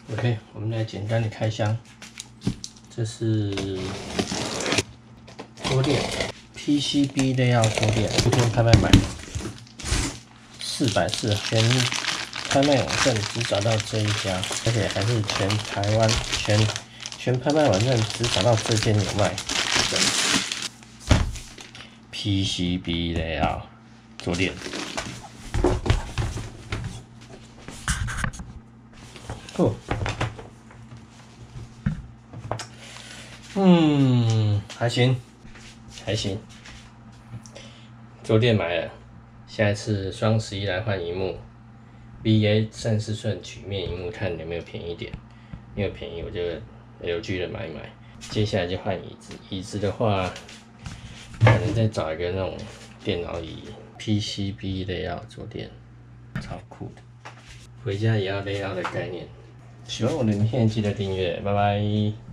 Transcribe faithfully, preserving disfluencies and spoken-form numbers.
OK， 我们来简单的开箱。这是桌垫 ，P C B 类要桌垫，昨天拍卖买的，四百四，全拍卖网站只找到这一家，而且还是全台湾全全拍卖网站只找到这间有卖的 P C B 类要桌垫。哦。 嗯，还行，还行。桌垫买了，下一次双十一来换萤幕 ，V A 三十寸曲面萤幕，看有没有便宜点。没有便宜，我就 L G 的买一买。接下来就换椅子，椅子的话，可能再找一个那种电脑椅 ，P C B 类要桌垫，超酷的。回家也要类要的概念。喜欢我的影片，记得订阅，拜拜。